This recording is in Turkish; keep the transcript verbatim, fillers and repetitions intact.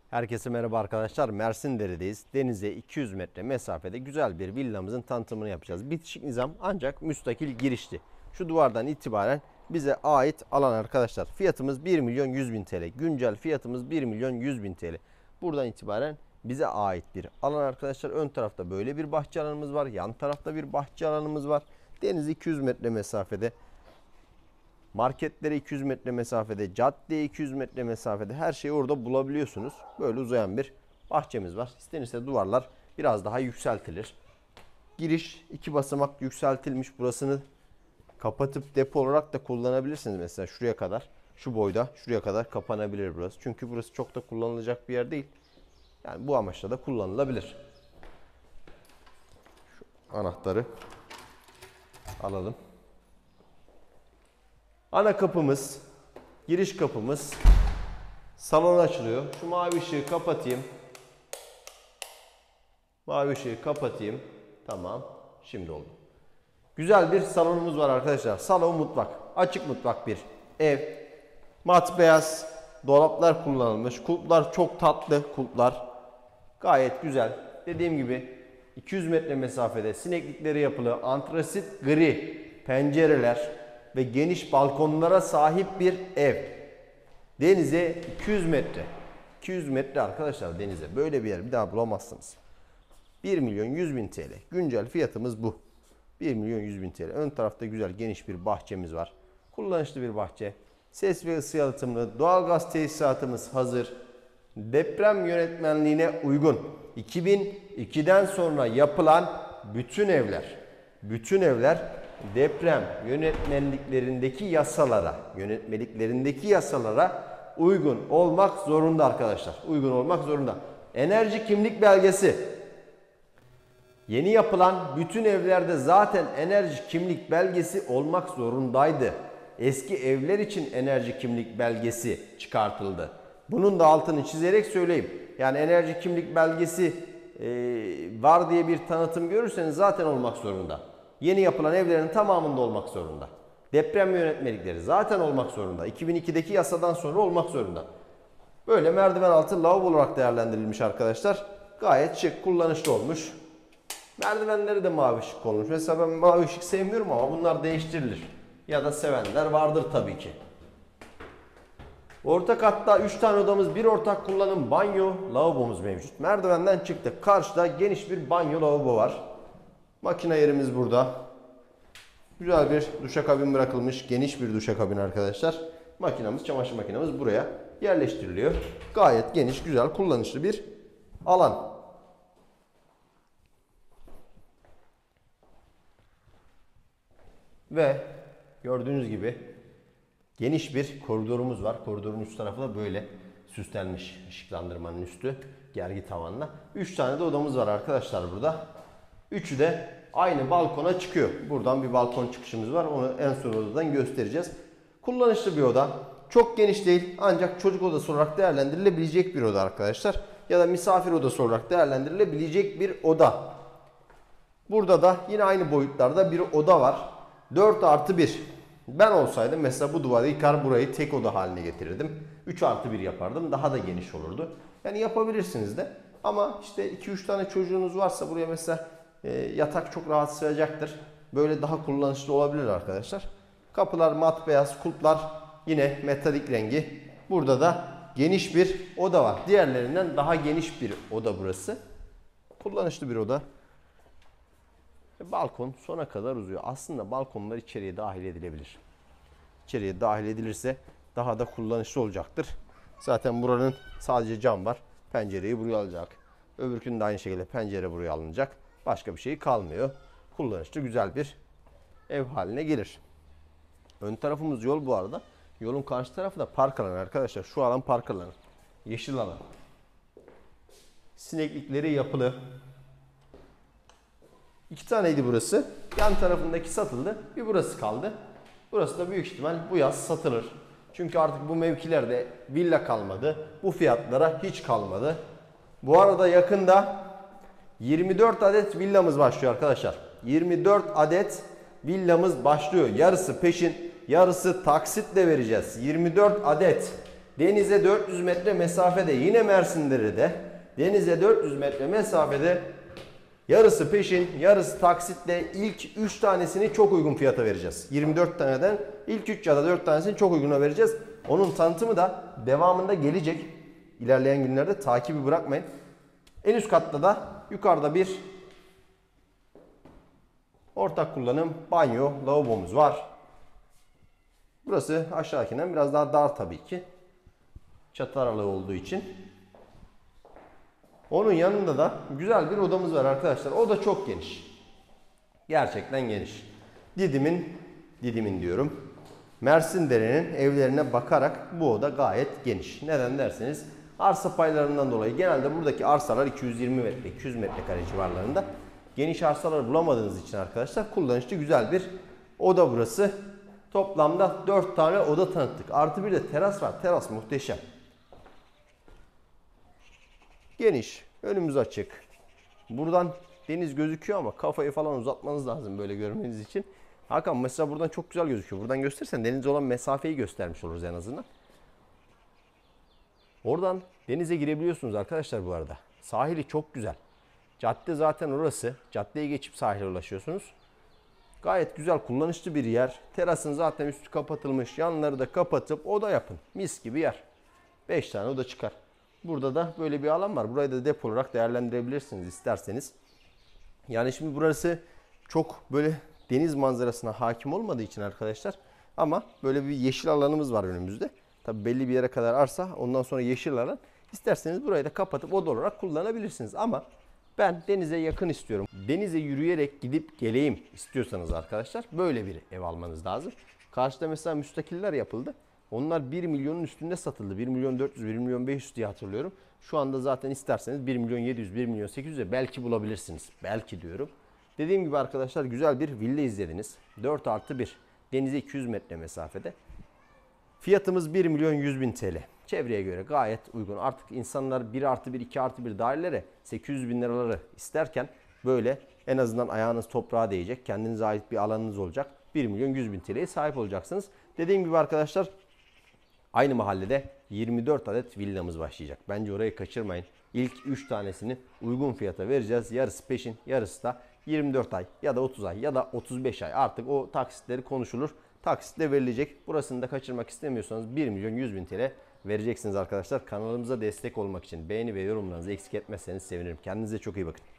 Herkese merhaba arkadaşlar. Mersin Dere'deyiz. Denize iki yüz metre mesafede güzel bir villamızın tanıtımını yapacağız. Bitişik nizam ancak müstakil girişli. Şu duvardan itibaren bize ait alan arkadaşlar. Fiyatımız bir milyon yüz bin T L. Güncel fiyatımız bir milyon yüz bin T L. Buradan itibaren bize ait bir alan arkadaşlar. Ön tarafta böyle bir bahçe alanımız var. Yan tarafta bir bahçe alanımız var. Denize iki yüz metre mesafede. Marketlere iki yüz metre mesafede, caddeye iki yüz metre mesafede, her şeyi orada bulabiliyorsunuz. Böyle uzayan bir bahçemiz var. İstenirse duvarlar biraz daha yükseltilir. Giriş iki basamak yükseltilmiş. Burasını kapatıp depo olarak da kullanabilirsiniz. Mesela şuraya kadar, şu boyda şuraya kadar kapanabilir burası. Çünkü burası çok da kullanılacak bir yer değil. Yani bu amaçla da kullanılabilir. Şu anahtarı alalım. Ana kapımız, giriş kapımız, salon açılıyor. Şu mavi ışığı kapatayım. Mavi ışığı kapatayım. Tamam, şimdi oldu. Güzel bir salonumuz var arkadaşlar. Salon mutfak, açık mutfak bir ev. Mat beyaz dolaplar kullanılmış. Kulplar çok tatlı kulplar. Gayet güzel. Dediğim gibi iki yüz metre mesafede sineklikleri yapılı, antrasit gri pencereler ve geniş balkonlara sahip bir ev. Denize iki yüz metre. iki yüz metre arkadaşlar denize. Böyle bir yer bir daha bulamazsınız. bir milyon yüz bin T L. Güncel fiyatımız bu. bir milyon yüz bin T L. Ön tarafta güzel geniş bir bahçemiz var. Kullanışlı bir bahçe. Ses ve ısı yalıtımlı. Doğalgaz tesisatımız hazır. Deprem yönetmenliğine uygun. iki bin ikiden sonra yapılan bütün evler, bütün evler deprem yönetmeliklerindeki yasalara, yönetmeliklerindeki yasalara uygun olmak zorunda arkadaşlar. Uygun olmak zorunda. Enerji kimlik belgesi. Yeni yapılan bütün evlerde zaten enerji kimlik belgesi olmak zorundaydı. Eski evler için enerji kimlik belgesi çıkartıldı. Bunun da altını çizerek söyleyeyim. Yani enerji kimlik belgesi e, var diye bir tanıtım görürseniz zaten olmak zorunda. Yeni yapılan evlerin tamamında olmak zorunda. Deprem yönetmelikleri zaten olmak zorunda. iki bin ikideki yasadan sonra olmak zorunda. Böyle merdiven altı lavabo olarak değerlendirilmiş arkadaşlar. Gayet şık, kullanışlı olmuş. Merdivenleri de mavi ışık konmuş. Mesela ben mavi ışık sevmiyorum ama bunlar değiştirilir. Ya da sevenler vardır tabii ki. Orta katta üç tane odamız, bir ortak kullanım banyo, lavabomuz mevcut. Merdivenden çıktık. Karşıda geniş bir banyo lavabo var. Makine yerimiz burada. Güzel bir duşakabin bırakılmış. Geniş bir duşakabin arkadaşlar. Makinamız, çamaşır makinamız buraya yerleştiriliyor. Gayet geniş, güzel, kullanışlı bir alan. Ve gördüğünüz gibi geniş bir koridorumuz var. Koridorun üst tarafı da böyle süslenmiş, ışıklandırmanın üstü gergi tavanla. üç tane de odamız var arkadaşlar burada. Üçü de aynı balkona çıkıyor. Buradan bir balkon çıkışımız var. Onu en son odadan göstereceğiz. Kullanışlı bir oda. Çok geniş değil ancak çocuk odası olarak değerlendirilebilecek bir oda arkadaşlar. Ya da misafir odası olarak değerlendirilebilecek bir oda. Burada da yine aynı boyutlarda bir oda var. dört artı bir. Ben olsaydım mesela bu duvarı yıkar burayı tek oda haline getirirdim. üç artı bir yapardım. Daha da geniş olurdu. Yani yapabilirsiniz de. Ama işte iki üç tane çocuğunuz varsa buraya mesela e, yatak çok rahat sığacaktır. Böyle daha kullanışlı olabilir arkadaşlar. Kapılar mat beyaz, kulplar yine metalik rengi. Burada da geniş bir oda var. Diğerlerinden daha geniş bir oda burası. Kullanışlı bir oda. Balkon sona kadar uzuyor. Aslında balkonlar içeriye dahil edilebilir. İçeriye dahil edilirse daha da kullanışlı olacaktır. Zaten buranın sadece cam var. Pencereyi buraya alacak. Öbürkünün de aynı şekilde pencere buraya alınacak. Başka bir şey kalmıyor. Kullanışlı güzel bir ev haline gelir. Ön tarafımız yol bu arada. Yolun karşı tarafı da park alanı arkadaşlar. Şu alan park alanı. Yeşil alan. Sineklikleri yapılı. İki taneydi burası. Yan tarafındaki satıldı. Bir burası kaldı. Burası da büyük ihtimal bu yaz satılır. Çünkü artık bu mevkilerde villa kalmadı. Bu fiyatlara hiç kalmadı. Bu arada yakında yirmi dört adet villamız başlıyor arkadaşlar. yirmi dört adet villamız başlıyor. Yarısı peşin, yarısı taksitle vereceğiz. yirmi dört adet Denize dört yüz metre mesafede, yine Mersindere'de denize dört yüz metre mesafede, yarısı peşin, yarısı taksitle ilk üç tanesini çok uygun fiyata vereceğiz. yirmi dört taneden ilk üç ya da dört tanesini çok uyguna vereceğiz. Onun tanıtımı da devamında gelecek. İlerleyen günlerde takibi bırakmayın. En üst katta da yukarıda bir ortak kullanım banyo, lavabomuz var. Burası aşağıdakinden biraz daha dar tabii ki. Çatı aralığı olduğu için. Onun yanında da güzel bir odamız var arkadaşlar. O da çok geniş. Gerçekten geniş. Didim'in, Didim'in diyorum, Mersindere'nin evlerine bakarak bu oda gayet geniş. Neden derseniz arsa paylarından dolayı genelde buradaki arsalar iki yüz yirmi metre, iki yüz metrekare civarlarında. Geniş arsalar bulamadığınız için arkadaşlar kullanışlı güzel bir oda burası. Toplamda dört tane oda tanıttık. Artı bir de teras var. Teras muhteşem. Geniş. Önümüz açık. Buradan deniz gözüküyor ama kafayı falan uzatmanız lazım böyle görmeniz için. Hakan mesela buradan çok güzel gözüküyor. Buradan gösterirsen denize olan mesafeyi göstermiş oluruz en azından. Oradan denize girebiliyorsunuz arkadaşlar bu arada. Sahili çok güzel. Cadde zaten orası. Caddeyi geçip sahile ulaşıyorsunuz. Gayet güzel, kullanışlı bir yer. Terasın zaten üstü kapatılmış. Yanları da kapatıp oda yapın. Mis gibi yer. beş tane oda çıkar. Burada da böyle bir alan var. Burayı da depo olarak değerlendirebilirsiniz isterseniz. Yani şimdi burası çok böyle deniz manzarasına hakim olmadığı için arkadaşlar. Ama böyle bir yeşil alanımız var önümüzde. Tabi belli bir yere kadar arsa, ondan sonra yeşil alan. İsterseniz burayı da kapatıp oda olarak kullanabilirsiniz. Ama ben denize yakın istiyorum. Denize yürüyerek gidip geleyim istiyorsanız arkadaşlar böyle bir ev almanız lazım. Karşıda mesela müstakiller yapıldı. Onlar bir milyonun üstünde satıldı. bir milyon dört yüz, bir milyon beş yüz diye hatırlıyorum. Şu anda zaten isterseniz bir milyon yedi yüz, bir milyon sekiz yüze belki bulabilirsiniz. Belki diyorum. Dediğim gibi arkadaşlar güzel bir villa izlediniz. dört artı bir. Denize iki yüz metre mesafede. Fiyatımız bir milyon yüz bin T L. Çevreye göre gayet uygun. Artık insanlar bir artı bir, iki artı bir dairelere sekiz yüz bin liraları isterken böyle en azından ayağınız toprağa değecek, kendinize ait bir alanınız olacak. bir milyon yüz bin T L'ye sahip olacaksınız. Dediğim gibi arkadaşlar aynı mahallede yirmi dört adet villamız başlayacak. Bence orayı kaçırmayın. İlk üç tanesini uygun fiyata vereceğiz. Yarısı peşin, yarısı da yirmi dört ay ya da otuz ay ya da otuz beş ay. Artık o taksitleri konuşulur. Taksitle verilecek. Burasını da kaçırmak istemiyorsanız bir milyon yüz bin T L vereceksiniz arkadaşlar. Kanalımıza destek olmak için beğeni ve yorumlarınızı eksik etmezseniz sevinirim. Kendinize çok iyi bakın.